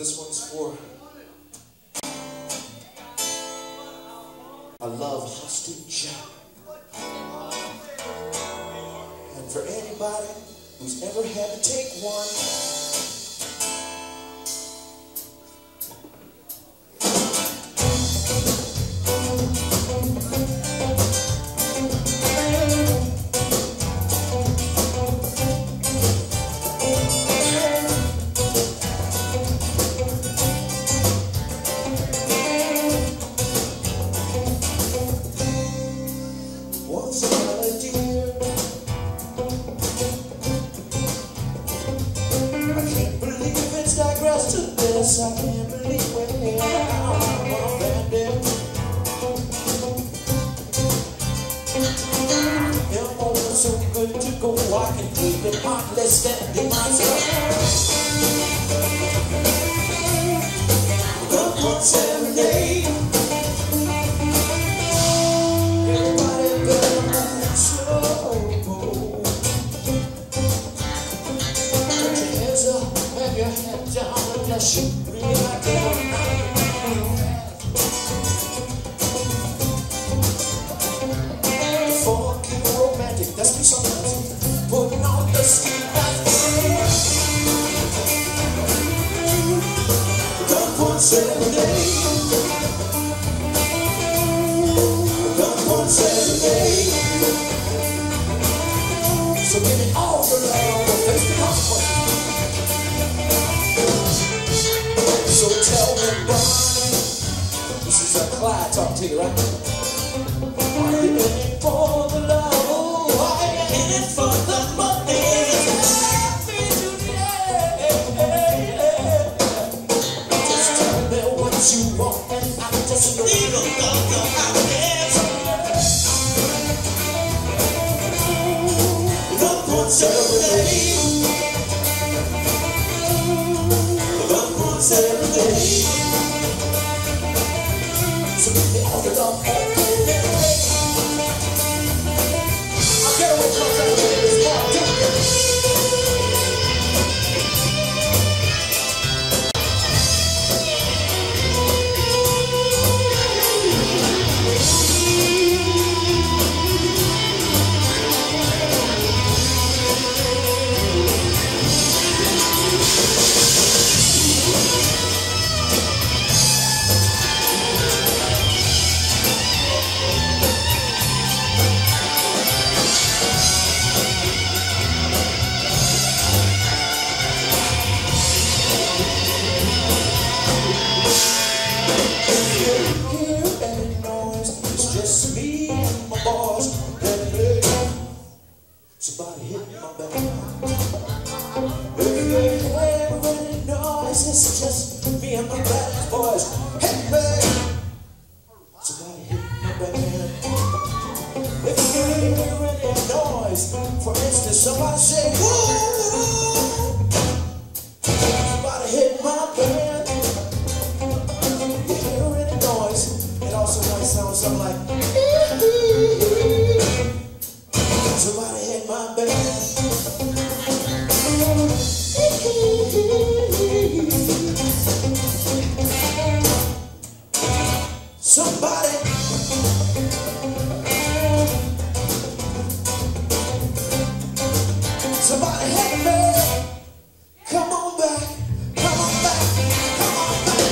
This one's for a love hostage. And for anybody who's ever had to take one. I can't believe we're here now. It was so good to go. I can keep it heartless, standing myself. Look what's every day. Everybody better move slow. Put your hands up and your head down and just shoot. Fucking romantic, that's me sometimes. Putting on the ski mask. Come once every day. Come once every day. So give me all the love, face the consequences. So tell me, Bonnie, this is a Clyde talk to you, right? Are you in it for the love? Are you in it for the money? Just tell me what you want and I just need a love happiness. Love once every day. Love once every day. So give me all the love every day. I'll get away from that way. It's hard to somebody hit my back. Everybody knows it's just me and my bad boys. Hey man, somebody hit my back. If you hear any noise, for instance, somebody say woo. Somebody hit my band. You hear any noise, it also might sound something like somebody hit my band. Somebody. Somebody hit me. Come on back. Come on back. Come on back.